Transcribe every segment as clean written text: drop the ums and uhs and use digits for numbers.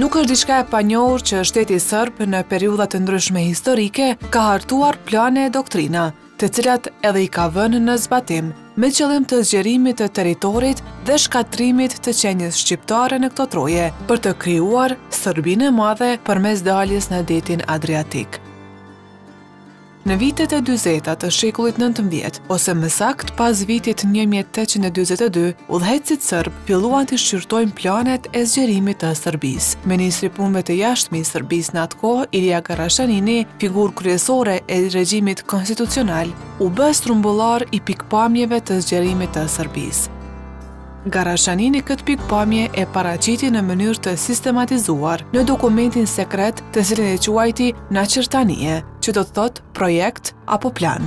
Nuk është diçka e panjohur që shteti serb në periudha të ndryshme historike ka hartuar plane e doktrina, të cilat edhe i ka vënë në zbatim, me qëllim të zgjerimit të teritorit dhe shkatrimit të qenies shqiptare në këto troje, për të krijuar Serbinë e Madhe përmes daljes në detin Adriatik. Në vitet e 40 të shekullit 19, ose më sakt pas vitit 1842, udhëhecit serb filluan të shqyrtojnë planet e zgjerimit të Serbisë. Ministri i punëve të jashtme i Serbisë në atë kohë, Ilia Garashanini, figurë kryesore e regjimit konstitucional, u bë strumbullar i pikpamjeve të zgjerimit të Serbisë. Garashanini këtë pikpamje e paraqiti në mënyrë të sistematizuar në dokumentin sekret të cilin e quajti Nachirtanie, që do të thotë projekt apo plan.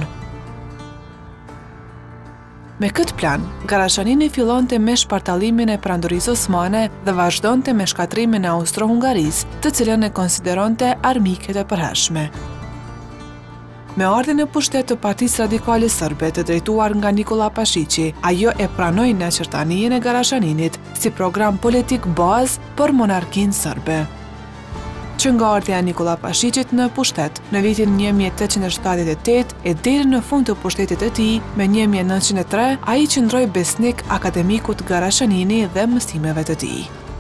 Me këtë plan, Garashanini fillonte me shpartallimin e Perandorisë Osmane dhe vazhdonte me shkatrimin e Austro-Hungarisë, të cilën e konsideronte armike të përhershme. Me ardhin e pushtet të Partisë Radikale Serbe të drejtuar nga Nikola Pashiqi, ajo e pranoi Nachirtaninë e Garashaninit si program politik bazë për monarkinë serbe. Që nga ardhja e Nikola Pashiqit në pushtet në vitin 1878 e deri në fund të pushtetit të tij, me 1903, ai qëndroi besnik akademikut Garashanini dhe mësimeve të tij.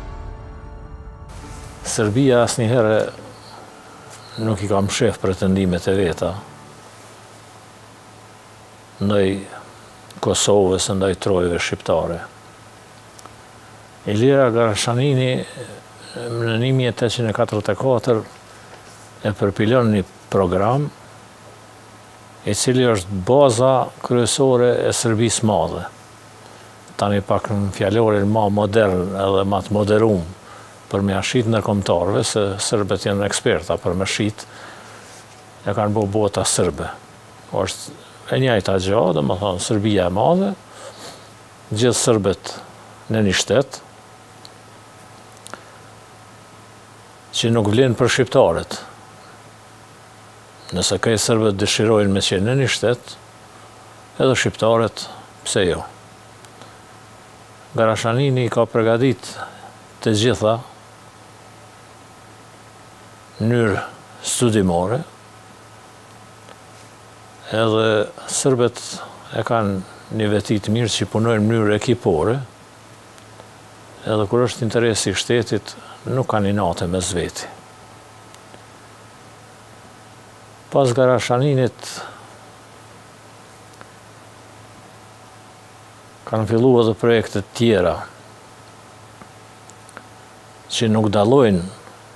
Serbia asnjëherë nuk i ka mshef pretendimet e veta ndaj Kosovës, ndaj trojeve shqiptare. Ilia Garashanini në 1844 e përpilon një program i cili është baza kryesore e Serbisë madhe. Tani pak në fjalorin ma modern edhe ma të moderum për me ashit ndërkombëtarëve, se serbet janë eksperta për me shit, e kanë bo bota serbe. Është e njëjta gjë, dhe më thonë, Serbia e madhe, gjithë serbet në një shtet, që nuk vlen për shqiptarët. Nëse kaj serbet dëshirojnë me qenë në një shtet, edhe shqiptarët, pse jo. Garashanini ka përgatit të gjitha mënyrë studimore, edhe serbet e kanë një veti të mirë që punojnë në mënyrë ekipore, edhe kur është interesi i shtetit, nuk kanë inate mes veti. Pas Garashaninit kanë fillu edhe projekte tjera që nuk dalojnë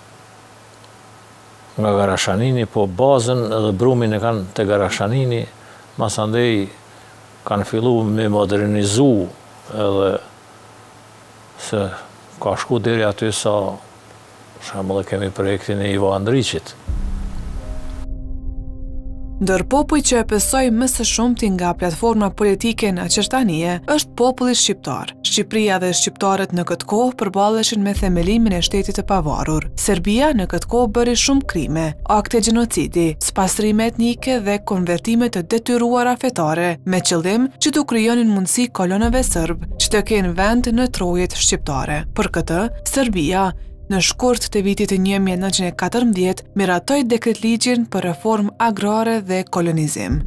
nga Garashanini, po bazën edhe brumin e kanë të Garashanini, masandej kanë fillu me modernizu edhe se ka shku deri aty sa shembull kemi projektin e Ivo Andriqit. Ndër popuj që e pësoj më së shumti nga platforma politike Nachirtanie është populli shqiptar. Shqipëria dhe shqiptarët në këtë kohë përballeshin me themelimin e shtetit të pavarur. Serbia në këtë kohë bëri shumë krime, akte gjenocidi, spastrime etnike dhe konvertime të detyruara fetare, me qëllim që të krijonin mundësi kolonëve serb që të kenë vend në trojet shqiptare. Për këtë, Serbia në shkurt të vitit 1914 miratoi dekretligjin për reformë agrare dhe kolonizim.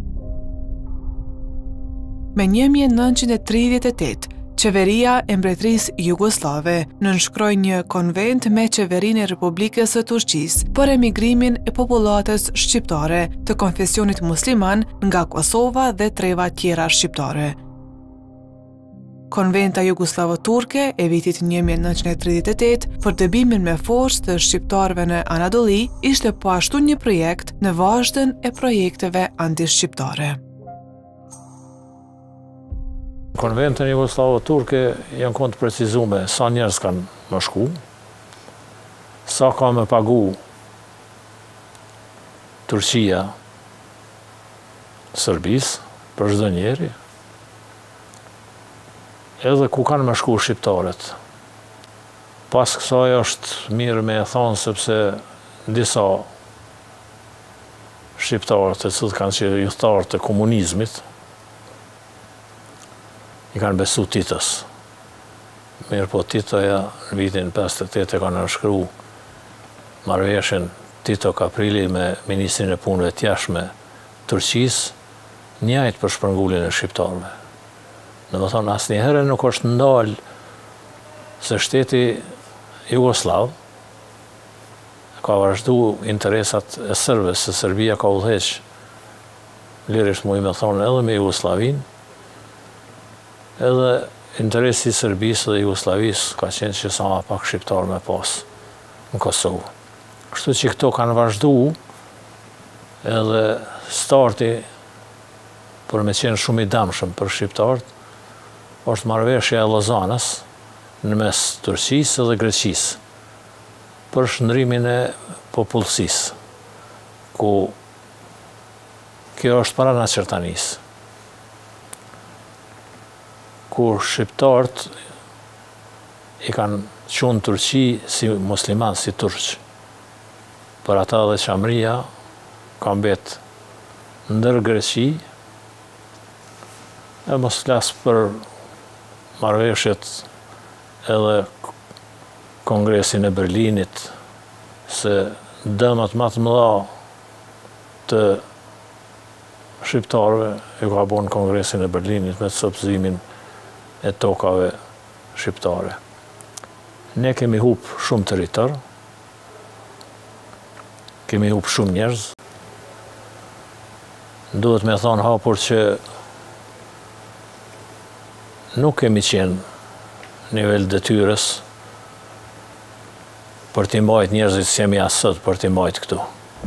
Me 1938, qeveria e mbretërisë jugoslave nënshkroi një konvent me qeverinë e Republikës së Turqisë për emigrimin e popullatës shqiptare të konfesionit musliman nga Kosova dhe treva tjera shqiptare. Konventa jugoslavo-turke e vitit 1938 për dëbimin me forcë të shqiptarëve në Anadoli ishte po ashtu një projekt në vazhdën e projekteve antishqiptare. Konventën jugoslavo-turke janë kënd të precizume sa njerëz kanë më shku, sa ka me pagu Turqia Serbisë për çdo njeri, edhe ku kanë me shku shqiptarët. Pas kësaj është mirë me e thonë, sepse disa shqiptarët të cilët kanë qenë udhëtarë të komunizmit, i kanë besu Titës. Mirë po Titoja në vitin 58 ka nënshkru marrëveshjen Tito Kaprili me Ministrin e Punëve të Jashtme Turqisë, njëjtë për shpërnguljen e shqiptarëve. Domethënë asnjëherë nuk është ndalë se shteti Jugoslav ka vazhdu interesat e sërbëve, se Serbia ka udhëheq lirisht me thonë edhe me Jugoslavin, edhe interesi i Serbisë dhe Jugoslavisë ka qenë që sa ma pak shqiptarë me pas në Kosovë. Kështu që këto kanë vazhdu edhe starti për me qenë shumë i damshëm për shqiptarët, është marrëveshja e Lozanës në mes Turqisë dhe Greqisë për shndrimin e popullsisë, ku kjo është para Načertanisë, kur shqiptarët i kanë qunë Turqi si musliman, si turq. Për ata dhe Qamria ka mbet ndër Greqi, e mos flas për marrëveshjet edhe Kongresin e Berlinit, se dëmat më të mëdha të shqiptarëve e ka bon Kongresin e Berlinit me subsidimin e tokave shqiptare. Ne kemi hup shumë territor, kemi hup shumë njerëz. Duhet me thonë hapur që nuk kemi qenë nivel detyrës për t'i mbajt njerëzit që jemi asët për t'i mbajt këtu.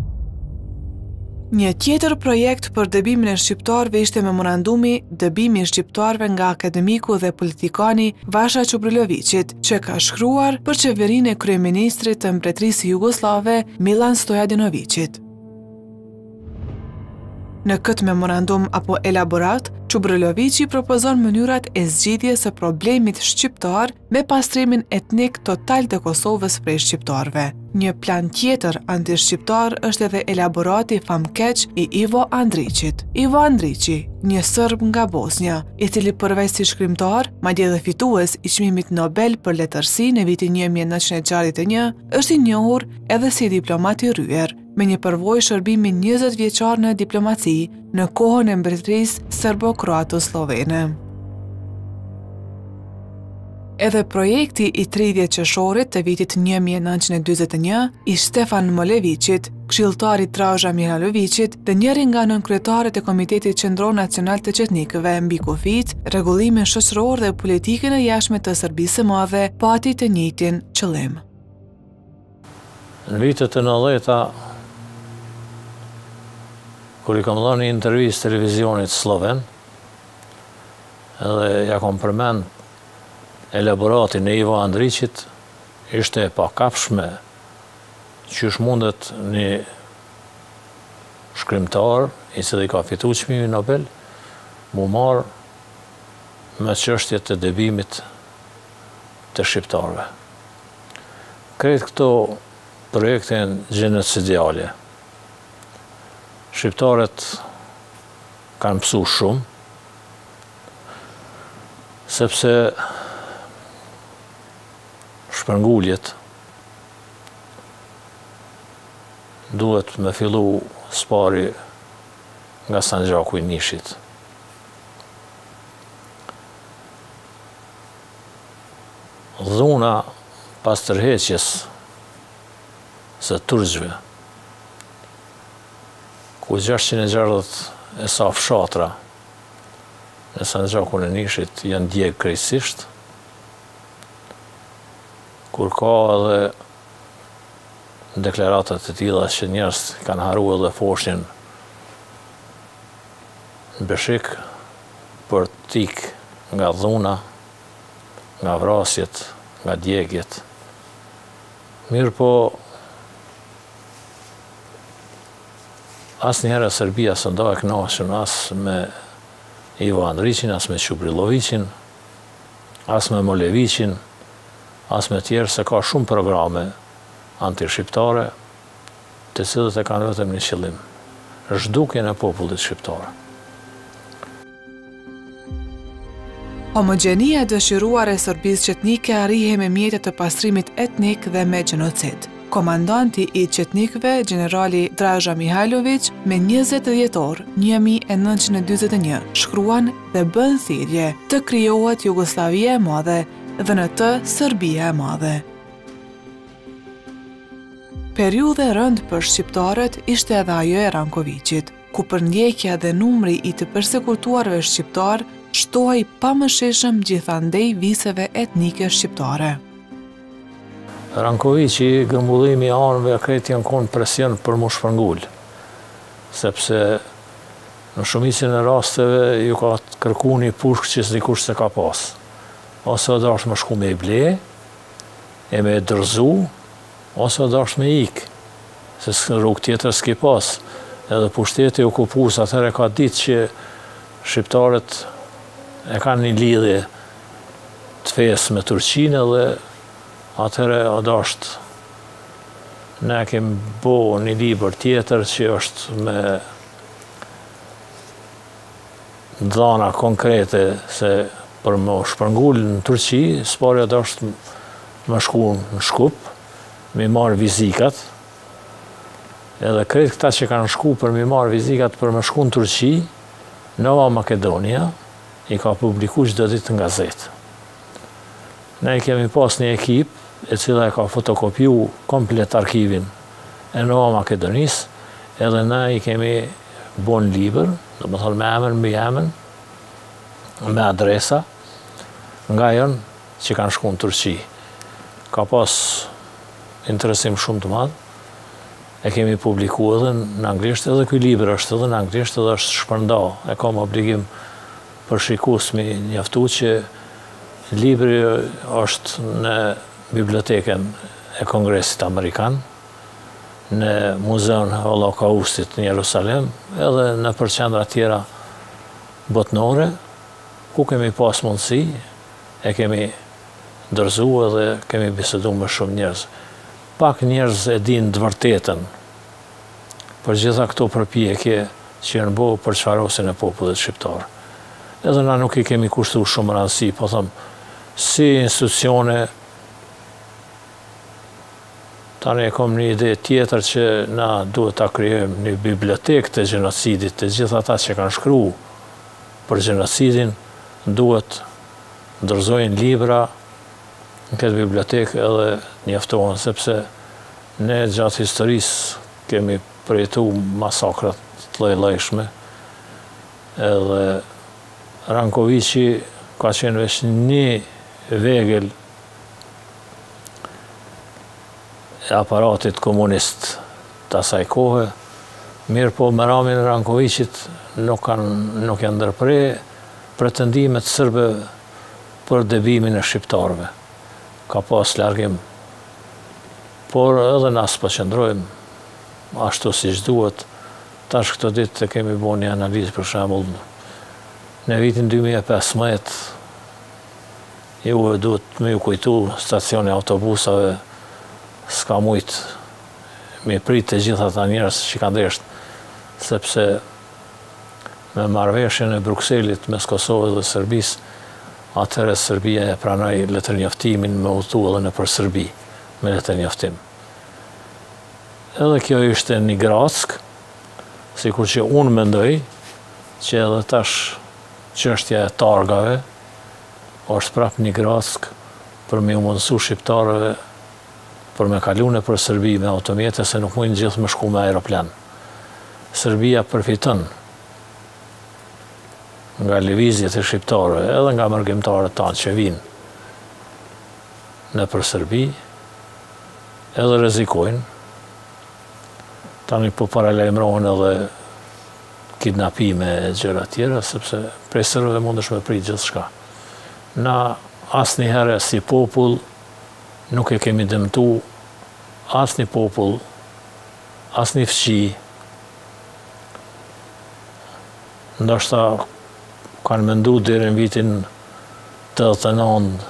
Një tjetër projekt për dëbimin e shqiptarëve ishte memorandumi dëbimi i shqiptarëve nga akademiku dhe politikani Vasha Çubrilovićit, që ka shkruar për qeverinë e kryeministrit të Mbretërisë Jugoslave Milan Stojadinovićit. Në këtë memorandum apo elaborat, Çubrilovići propozon mënyrat e zgjidhjes së problemit shqiptar me pastrimin etnik total të Kosovës prej shqiptarëve. Një plan tjetër anti-shqiptar është edhe elaborati famkeq i Ivo Andrićit. Ivo Andrići, një Serb nga Bosnja, i cili përveç si shkrimtar, madje dhe fitues i çmimit Nobel për letërsi në vitin 1961, është i njohur edhe si diplomat i rryer, me një përvojë shërbimi 20 vjeçar në diplomaci në kohën e mbretërisë serbo-kroato-slovene. Edhe projekti i 30 qershorit të vitit 1941 i Stefan Molevićit, këshilltari i Draža Mihajlovićit dhe njëri nga nënkryetaret e Komitetit Qendror Nacional të Qetnikëve mbi kufijt, rregullimin shoqëror dhe politikën e jashtme të Serbisë së Madhe pati të njëjtin qëllim. Në vitet e 90-ta, kur i kam dhënë një intervistë televizionit sloven, edhe ja kom përmend elaboratin e Ivo Andrićit, ishte e pakapshme qysh mundet një shkrimtar, i cili ka fitu çmimin Nobel, mu marë me çështjet të dëbimit të shqiptarëve. Krejt këto projekte janë genocidiale. Shqiptarët kanë mësu shumë, sepse shpërnguljet duhet me fillu spari nga Sanxhaku i Nishit. Dhuna pas tërheqjes së turqëve, ku 660 e sa fshatra në Sanxhakun e Nishit janë djegë krejtësisht, kur ka edhe deklaratat e tilla që njerëz kanë haru edhe foshin në Beshik për tik nga dhuna, nga vrasjet, nga djegjet. Mirë po, asnjëherë Serbia së nda e kënaqur as me Ivo Andrićin, as me Çubrilovićin, as me Molevićin, as me tjerë, se ka shumë programe anti-shqiptare, të cilët e kanë vetëm një qëllim: zhdukjen e popullit shqiptar. Homogjenia e dëshiruar e Serbisë qetnike arrihe me mjete të pastrimit etnik dhe me gjenocid. Komandanti I qetnikëve, generali Draža Mihajlović, me 20 dhjetor 1941, shkruan dhe bën thirrje të krijohet Jugosllavia e Madhe dhe në të Serbia e Madhe. Periudhë e rëndë për shqiptarët ishte edhe ajo e Rankovićit, ku përndjekja dhe numri I të përsekutuarve shqiptar shtohej pamëshirshëm gjithandej viseve etnike shqiptare. Rankovići, grumbullimi I anëve krejt janë konë presion për mu shpërngull, sepse në shumicën e rasteve ju ka kërku një pushk që s'dikush se ka pas. Ose o dash me shku me I ble, e me dërzu, ose o dash me ik, se rrugë tjetër s'ki pas. Edhe pushteti okupus atëherë ka ditë që shqiptarët e kanë një lidhje të fesë me Turqinë dhe atëherë o dasht ne kemi bo një libër tjetër që është me dhana konkrete se për më shpërngull në Turqi, s'pari o dasht më shku në Shkup, me marë vizikat, edhe krejt këta që kanë shku për me marë vizikat për me shku në Turqi, Nova Makedonia I ka publiku çdo ditë në gazetë. Ne kemi pas një ekip e cila e ka fotokopiu komplet arkivin e Nova Makedonisë, edhe ne I kemi bon libër, do më thonë me emën, mbi emën, me adresa, nga janë që kanë shku në Turqi. Ka pas interesim shumë të madh, e kemi publiku edhe në anglisht, edhe ky libër është edhe në anglisht, edhe është shpërnda, e kam obligim për shikus mi njaftu që libri është në biblioteken e Kongresit Amerikan, në Muzeun Holokaustit në Jerusalem, edhe në përqendra tjera botnore, ku kemi pas mundësi, e kemi dërzu edhe kemi bisedu me shumë njerëz. Pak njerëz e din të vërtetën për gjitha këto përpjekje që janë bo për çfarosjen e popullit shqiptar. Edhe na nuk I kemi kushtu shumë rëndësi, po thëmë, si institucione, tani e kom një ide tjetër që na duhet ta krijojmë një bibliotekë të gjenocidit, të gjitha ata që kanë shkru për gjenocidin, duhet ndërzojnë libra në këtë bibliotekë edhe njoftohen, sepse ne gjatë historisë kemi përjetu masakrat të lloj-llojshme, edhe Rankovići ka qenë veç një vegël e aparatit komunist të asaj kohe, mirë po me ramin e Rankovićit nuk janë ndërpre pretendimet sërbe për debimin e shqiptarëve. Ka pas largim, por edhe nas po qëndrojmë ashtu si duhet. Tash këto ditë të kemi bo një analizë për shembull. Në vitin 2015, ju duhet me ju kujtu stacioni autobusave, s'ka mujt me prit të gjitha ta njerëz që kanë dresht, sepse me marrëveshjen e Brukselit mes Kosovës dhe Serbisë, atëherë Serbia e pranoi letërnjoftimin me udhëtu edhe nëpër Serbi, me letërnjoftim. Edhe kjo ishte një grack, sikur që unë mendoj që edhe tash çështja e targave është prap një grack për me u mundësu shqiptarëve për me kalu nëpër Serbi me automjete, se nuk mundin gjithë me shku me aeroplan. Serbia përfiton nga lëvizjet e shqiptarëve, edhe nga mërgjimtarët tanë që vinë nëpër Serbi, edhe rrezikojnë. Tani po paralajmërohen edhe kidnapime e gjëra tjera, sepse prej sërëve mundesh me prit gjithçka. Na asnjëherë si popull nuk e kemi dëmtu asnjë popull, asnjë fqi. Ndoshta kanë mendu deri në vitin 89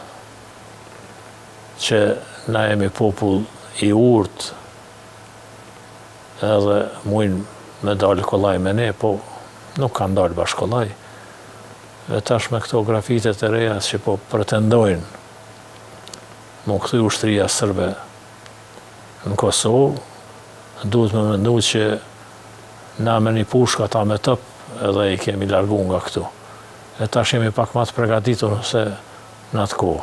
që na jemi popull I urtë, edhe mujnë me dalë kollaj me ne, po nuk kanë dalë bashkë kollaj. E tash me këto grafitet e reja që po pretendojnë më këthy ushtria sërbe në Kosovë, duhet me mendu që na me një pushka ta me tëp edhe i kemi largu nga këtu. E tash jemi pak ma të pregaditur se në atë kohë.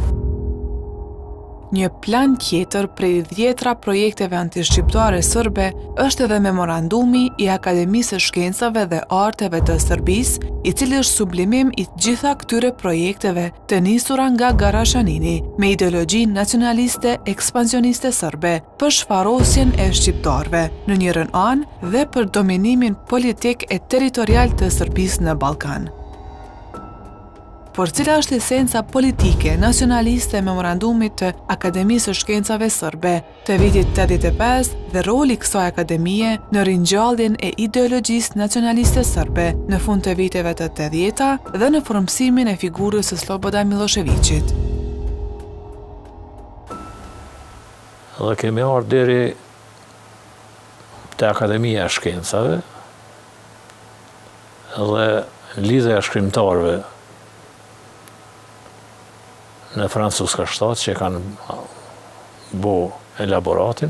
Një plan tjetër prej 10 projekteve antishqiptare sërbe është edhe memorandumi i Akademisë së Shkencave dhe Arteve të Serbisë, i cili është sublimim i gjitha këtyre projekteve të nisura nga Garashanini me ideologji nacionaliste ekspansioniste sërbe për shfarosjen e shqiptarëve në njërën anë dhe për dominimin politik e territorial të Serbisë në Ballkan. Por cila është esenca politike nacionaliste e memorandumit të Akademisë së Shkencave Sërbe të vitit 85 dhe roli kësaj akademie në ringjalljen e ideologjisë nacionaliste sërbe në fund të viteve të 80-ta dhe në formësimin e figurës së Slobodan Miloševićit. Dhe kemi ardhur deri te Akademia e Shkencave dhe lidhja e shkrimtarëve në francuska shtatë që kanë bo elaboratin,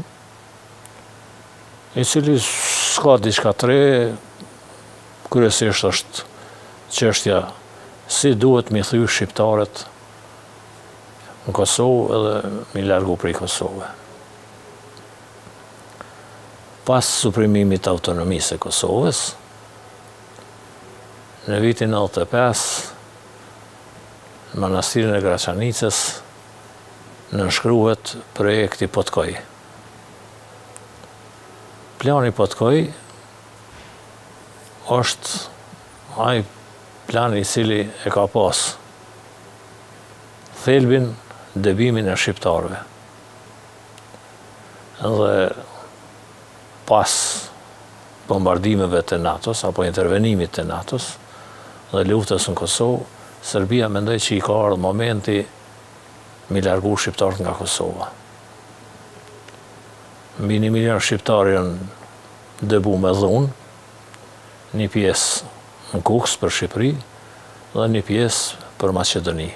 i cili s'ka diçka tre, kryesisht është çështja si duhet mi thy shqiptarët në Kosovë edhe mi largu prej Kosovë. Pas suprimimit të autonomisë e Kosovës, në vitin 95, në manastirin e Graçanicës nënshkruhet projekti Potkoj. Plani Potkoj është ai plan i cili e ka pas thelbin dëbimin e shqiptarëve. Dhe pas bombardimeve të NATO-s apo intervenimit të NATO-s dhe luftës në Kosovë, Serbia mendoj që i ka ardhur momenti mi largu shqiptarët nga Kosova. Mbi 1 milion shqiptarë janë dëbu me dhunë, një pjesë në Kuks për Shqipëri dhe një pjesë për Maqedoni.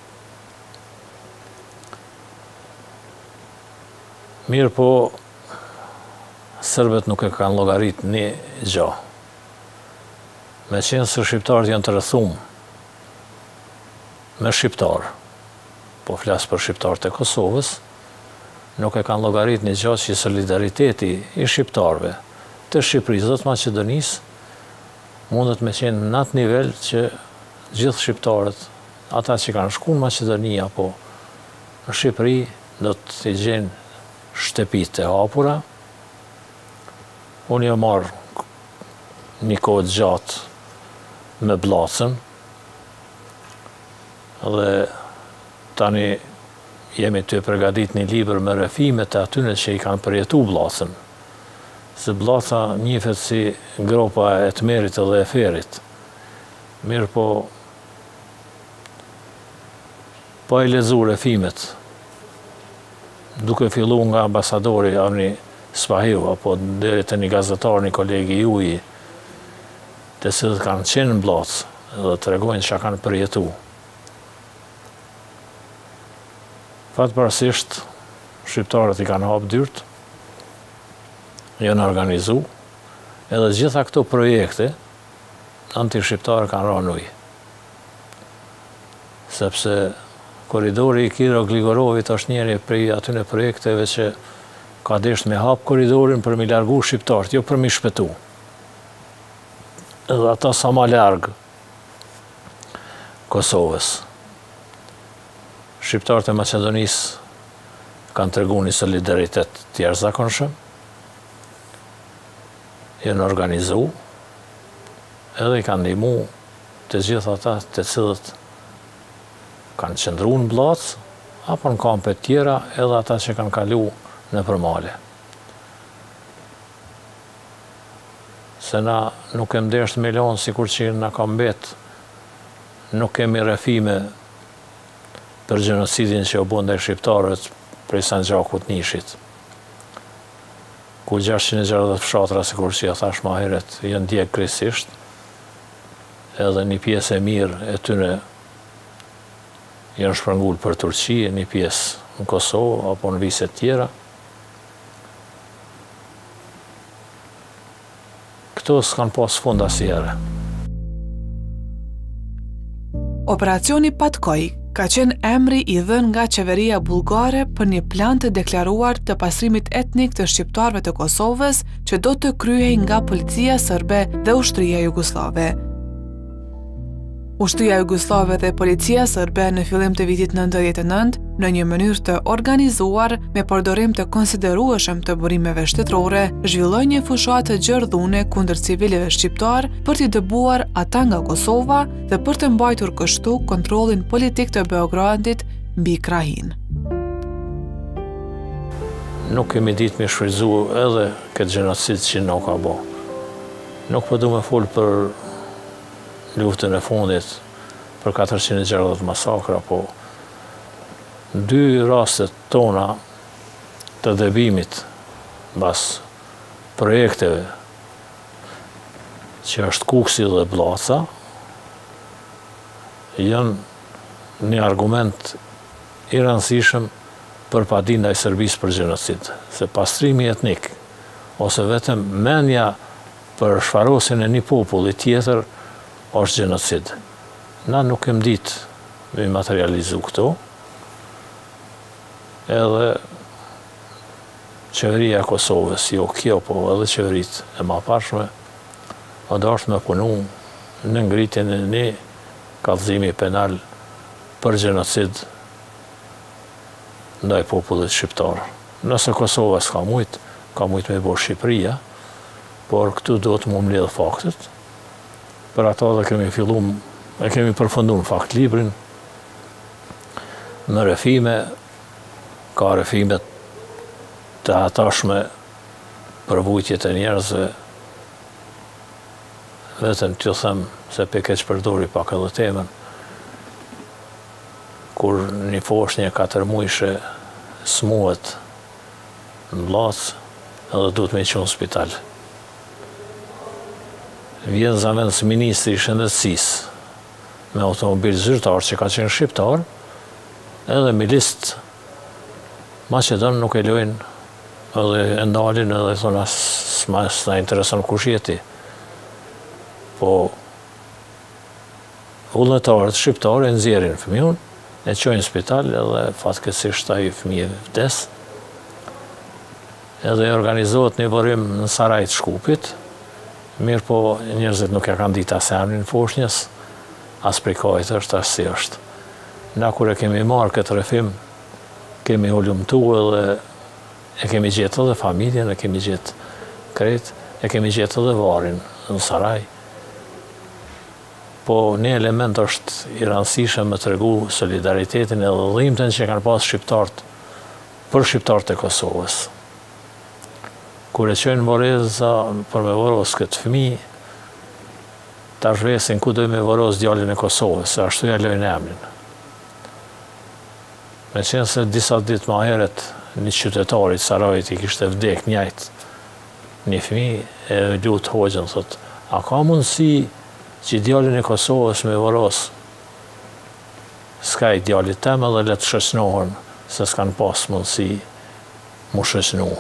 Mirë po, serbet nuk e kanë llogarit një gjë. Me qenë se shqiptarët janë të rrethuar me shqiptarë, po flasë për shqiptarët e Kosovës, nuk e kanë llogarit një gjë që solidariteti i shqiptarëve të Shqipërisë dhe të Maqedonisë mundet me qenë në atë nivel që gjithë shqiptarët, ata që kanë shkuar në Maqedoni apo në Shqipëri, do të gjenë shtëpitë e hapura. Unë jam marrë një kohë gjatë me Bllacën, dhe tani jemi të përgatit një libër me rëfimet e atyne që i kanë përjetu Bllacën. Se Bllaca njihet si gropa e Tmerit dhe e Ferit. Mirë po e lexu rëfimet, duke fillu nga ambasadori Arni Spahiu, apo deri te një gazetar, një kolegi juaj, të cilët kanë qenë në Bllacë dhe tregojnë çka kanë përjetu. Fatëparësisht, shqiptarët i kanë hapë dyrt, janë organizu, edhe gjitha këto projekte anti-shqiptarë kanë rënë ujë. Sepse koridori i Kiro Gligorovit është njëri prej atyne projekteve që ka desht me hap koridorin për mi largu shqiptarët, jo për mi shpëtu. Edhe ata sa ma largë Kosovës. Shqiptarët e Maqedonisë kanë tregu një solidaritet të jashtëzakonshëm, janë organizu, edhe i kanë ndihmu të gjithë ata të cilët kanë qëndru në Bllacë, apo në kampe tjera, edhe ata që kanë kalu në përmale. Se na nuk kem desht milion sikur që na ka mbet, nuk kemi rrëfime për gjenocidin që u bën ndaj shqiptarët prej Sanxhakut Nishit. Ku 660 fshatra, sikur që ja thash më herët, janë djeg krejtësisht, edhe një pjesë e mirë e tyre janë shpërngul për Turqi, një pjesë në Kosovë apo në viset tjera. Këto s'kan pas fund asnjëherë. Operacioni Patkoj ka qenë emri i dhënë nga qeveria bullgare për një plan të deklaruar të pastrimit etnik të shqiptarëve të Kosovës që do të kryhej nga policia serbe dhe ushtria jugoslave. Ushtria jugoslave dhe policia serbe në fillim të vitit 99 në një mënyrë të organizuar me përdorim të konsiderueshëm të burimeve shtetërore, zhvilloi një fushat të gjerdhune kundër civilëve shqiptar për t'i dëbuar ata nga Kosova dhe për të mbajtur kështu kontrollin politik të Beogradit mbi krahin. Nuk kemi ditë me shfrytzu edhe këtë gjenocid që nuk ka bo. Nuk po du me fol për luftën e fundit, për 460 masakra, po dy rastet tona të dëbimit bas projekteve që është Kuksi dhe Blaca janë një argument i rëndësishëm për padin ndaj Serbisë për gjenocid, se pastrimi etnik ose vetëm menja për shfarosin e një populli tjetër është gjenocid. Na nuk kem ditë me materializu këto, edhe qeveria e Kosovës, jo kjo, po edhe qeverit e ma pashme, është me punu në ngritjen e një kallëzimi penal për gjenocid ndaj popullit shqiptar. Nëse Kosova s'ka mujt, ka mujt me bo Shqipëria, por këtu do të më mbledh faktet. Për ata dhe kemi përfundu në fakt librin, në refime, ka refimet të atashme për vujtjet e njerëzve, vetëm t'ju them se pe keq përdori pak edhe temën, kur një foshnje 4 muajshe smuhet në Blac edhe duhet me qenë në spital. Vjen zamenës ministri i shëndetësisë me automobil zyrtar që ka qenë shqiptar, edhe milistë Maqedon nuk e lojnë edhe e ndalin edhe thonë s'na intereson kush jeti. Po vullnetarët shqiptarë e nxjerrin fëmijën, e çojnë në spital edhe fatkeqësisht ai fëmijë vdes. Edhe organizohet një burim në Saraj të Shkupit, mirë po njerëzit nuk e kanë ditë as emrin foshnjës, as prej kajt është, as si është. Na kur e kemi marrë këtë refim, kemi hulumtu edhe e kemi gjetë edhe familjen, e kemi gjetë krejt, e kemi gjetë edhe varin në Saraj. Po një element është i rëndësishëm me tregu solidaritetin edhe dhimbten që kanë pas shqiptarët për shqiptarët e Kosovës. Kur e qojnë Voreza për me voros këtë fëmijë, ta shvesin ku dojnë me voros djalin e Kosovës, se ashtu ja lojnë emrin. Me qenë se disa ditë ma heret një qytetarit Sarajit i kishte vdek njajt një fëmijë, e lutë hoxhën, thot, a ka mundësi që djalin e Kosovës me voros? S'ka i djalit tem edhe le të shëqnohen, se s'kan pas mundësi mu shëqnu.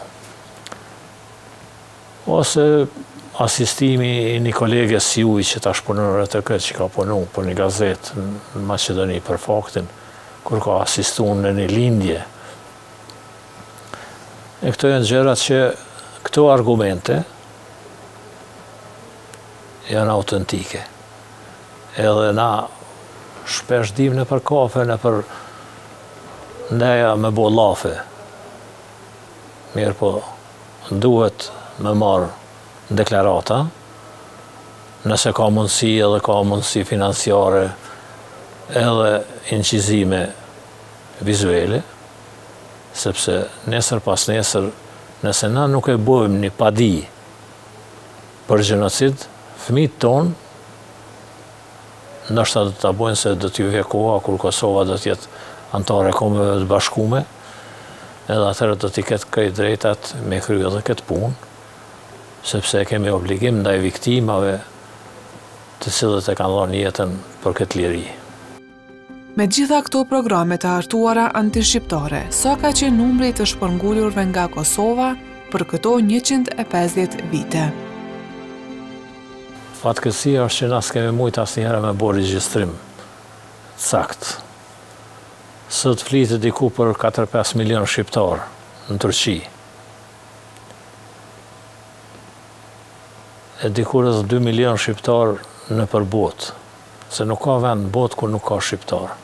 Ose asistimi i një kolegës juj që ta shpunur e të këtë që ka punu për një gazetë në Maqedoni për faktin, kur ka asistu në një lindje. E këto janë gjërat që këto argumente janë autentike. Edhe na shpesh dim në për kafe, në për ndeja me bo lafe. Mirë po, duhet me marë në deklarata, nëse ka mundësi edhe ka mundësi financiare edhe incizime vizuele, sepse nesër pas nesër, nëse na nuk e bojmë një padi për gjenocid, fëmijët tonë, ndoshta do ta bojnë se do t'ju vje koha kur Kosova do t'jetë antare kombeve të bashkume, edhe atëherë do t'i ketë krejt drejtat me krye edhe këtë punë, sepse kemi obligim ndaj viktimave të cilët e kanë dhënë jetën për këtë liri. Me gjitha këto programe të artuara antishqiptare, sa ka qenë numri të shpërngulurve nga Kosova për këto 150 vite? Fatkeqësia është që na s'kemi mujt asnjëherë me bërë regjistrim sakt. Sot flitet diku për 4-5 milion shqiptar në Turqi. E diku rreth 2 milion shqiptar në përbot, se nuk ka vend në botë ku nuk ka shqiptar.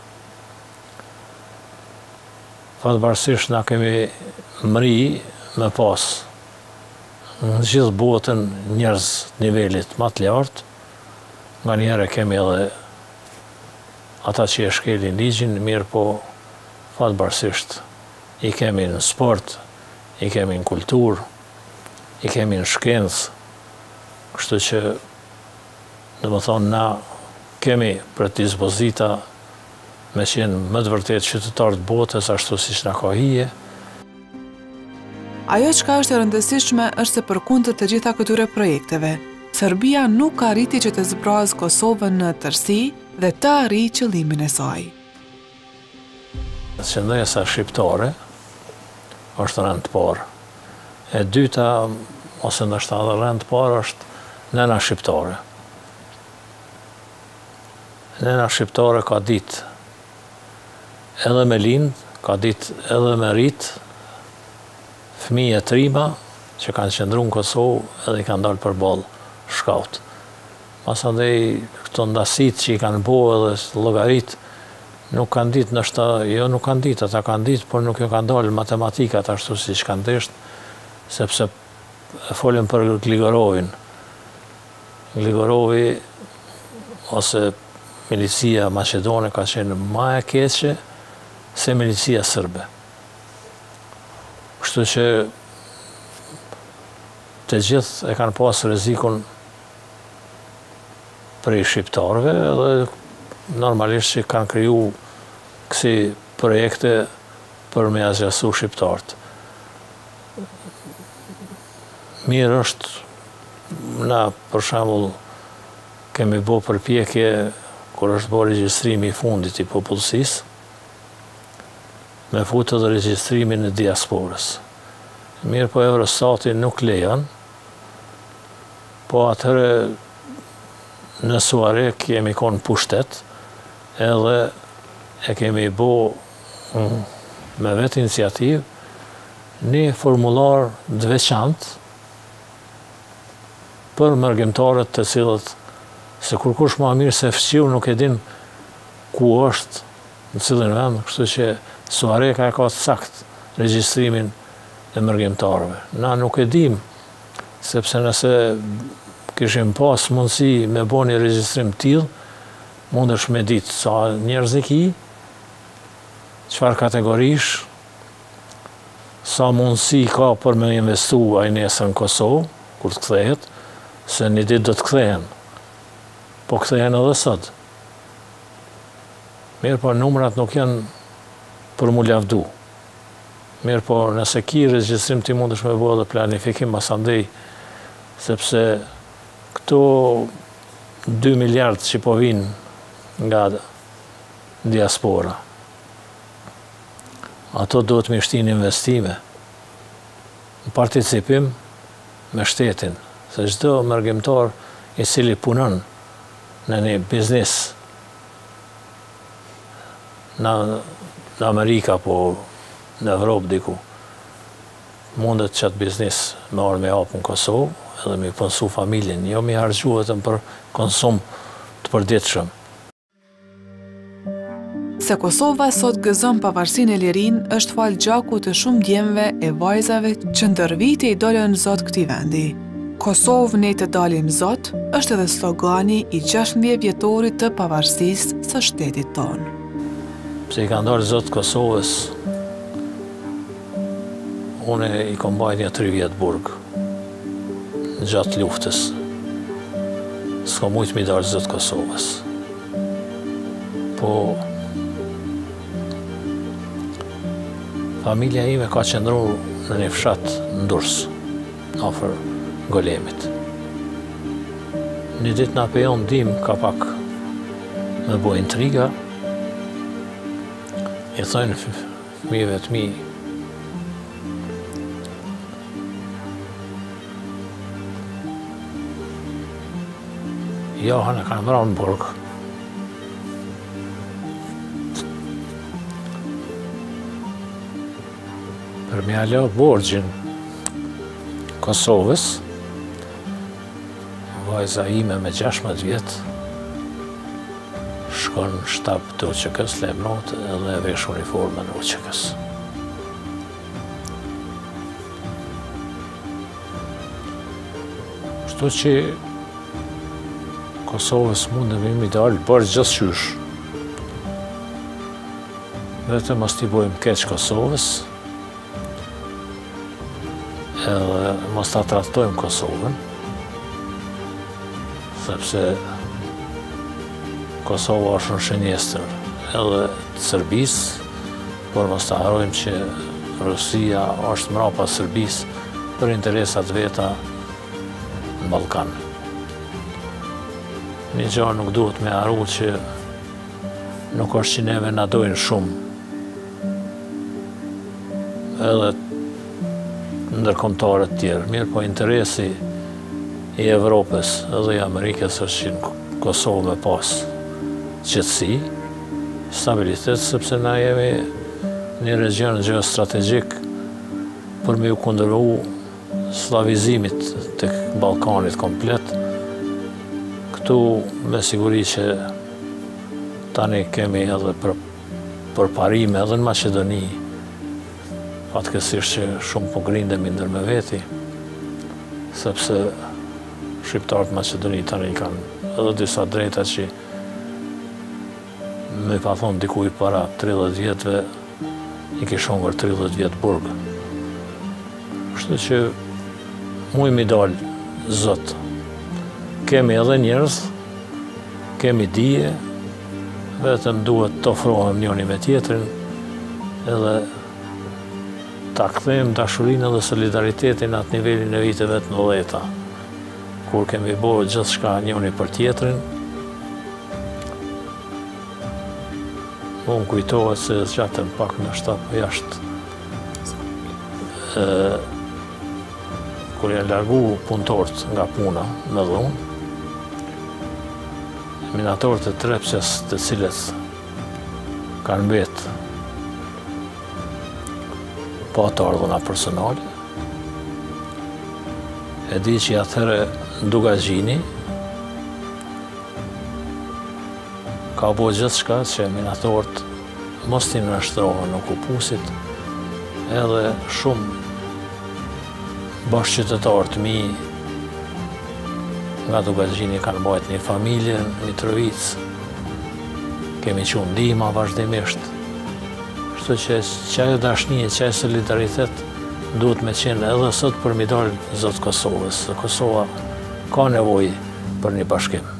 Fatbarësisht na kemi mri me pas në gjithë botën njerëz nivelit më të lartë, nga njerë kemi edhe ata që e shkelin ligjin, mirë po fatbarësisht i kemi në sport, i kemi në kulturë, i kemi në shkencë, kështu që dhe më thonë na kemi për dispozita me qenë më të vërtet qytetarë të botës ashtu siç na ka hije. Ajo çka është e rëndësishme është se përkundër të gjitha këtyre projekteve, Serbia nuk arriti që të zbrazë Kosovën në tërësi dhe të arrijë qëllimin e saj. Qendresa shqiptare është rend të parë. E dyta, ose ndoshta edhe rend të parë është nëna shqiptare. Nëna shqiptare ka ditë edhe me lind, ka ditë edhe me rrit, fëmijë trima që kanë qëndruar në Kosovë edhe i kanë dalë përballë shkaut. Pasandej këto ndasit që i kanë bëu edhe llogarit nuk kanë ditë, ndoshta jo nuk kanë ditë, ata kanë ditë, por nuk jo kanë dalë matematikat ashtu siç kanë thjesht, sepse folën për Gligorovin. Gligorovi ose milicia maqedone ka qenë më e keqe se milicia sërbe. Kështu që të gjithë e kanë pas rrezikun prej shqiptarëve edhe normalisht që kanë kriju kësi projekte për me azjasu shqiptarët. Mirë është na për shembull kemi bo përpjekje kur është bo regjistrimi i fundit i popullsisë, me futë edhe regjistrimin e diasporës. Mirë po Eurostati nuk lejon, po atëre në suare kemi konë pushtet, edhe e kemi bo me vetë iniciativë një formular të veçantë për mërgjimtarët të cilët se kur kush ma mirë se fqiu nuk e din ku është në cilin vend, kështu që Suareka e ka sakt regjistrimin e mërgjimtarëve. Na nuk e dim, sepse nëse kishim pas mundësi me bo një regjistrim tillë, mundesh me ditë sa njerëz i ki, çfarë kategorish, sa mundësi ka për me investu ai nesër në Kosovë, kur të kthehet, se një ditë do të kthehen, po kthehen edhe sot. Mirë po numrat nuk janë për mu lavdu. Mirë po nëse ki regjistrim ti mundesh me bo dhe planifikim masandej, sepse këto 2 miliard që po vinë nga diaspora, ato do të mishtin investime, në participim me shtetin, se çdo mërgjimtar i cili punon në një biznes në Amerika, po në Evropë diku, mundet qatë biznes me orë me hapë në Kosovë, edhe me punësu familjen, jo me harxhu vetëm për konsum të përditshëm. Se Kosova sot gëzon pavarësinë e lirisë është fal gjaku të shumë djemve e vajzave që ndër vite i dolën zot këtij vendi. Kosovë ne të dalim zot është edhe slogani i 16 vjetorit të pavarësisë së shtetit tonë. Pse i kanë dalë zot Kosovës, une i kom bajt një 3 vjetë burg, në gjatë luftës. S'ka mujtë mi dalë zot Kosovës. Po, familja ime ka qëndru në një fshat në Durrës, afër Golemit. Një ditë na pejon dim ka pak me bo intriga. I thojnë fëmijëve të mi, Johana kanë mërë në burg. Për me alo borgjin Kosovës, vajza ime me 16 vjetë, shkon në shtab të UÇK-s, Lemnot, edhe vesh uniformën në UÇK-s. Shtu që Kosovës mundëm imi dalë bërë gjithë qysh. Vetëm mos t'i bojmë keq Kosovës, edhe mos ta trajtojmë Kosovën, sepse Kosova është në shënjestër edhe të Serbisë, por mos ta harrojmë që Rusia është mrapa Serbisë për interesat veta në Ballkan. Një gjë nuk duhet me harru që nuk është që neve na dojnë shumë. Edhe ndërkombëtarët tjerë. Mirë, po interesi i Evropës edhe i Amerikës është që në Kosovë me pas qetësi, stabilitet, sepse na jemi një region geostrategjik për me u kundërru slavizimit të Ballkanit komplet. Këtu me siguri që tani kemi edhe për parime edhe në Maqedoni, fatkeqësisht që shumë po grindemi ndër me veti, sepse shqiptarët Maqedoni tani kanë edhe disa drejta që me pa thonë dikuj para 30 vjetëve i kishon për 30 vjetë burg. Kështu që muj mi dalë zot. Kemi edhe njerëz, kemi dije, vetëm duhet të ofrohem njëri me tjetrin edhe ta kthejmë dashurinë dhe solidaritetin atë nivelin e viteve të 90-ta, kur kemi bërë gjithçka njëri për tjetrin. Unë kujtohet se zgjatëm pak në shtap jashtë. Kur janë largu punëtorët nga puna me dhunë, minatorët e Trepçës të cilët kanë mbetë pa të ardhuna personale, e di që atëherë Dugagjini ka bo gjithçka që minatorët mos t'i nështrohen në kupusit, edhe shumë bashkëqytetarë të mi nga Dugagjini kanë bajt një familje në Mitrovic, kemi qenë ndihma vazhdimisht. Kështu që çaj dashnie, çaj solidaritet duhet me qenë edhe sot për mi dalë zot Kosovës. Kosova ka nevojë për një bashkim.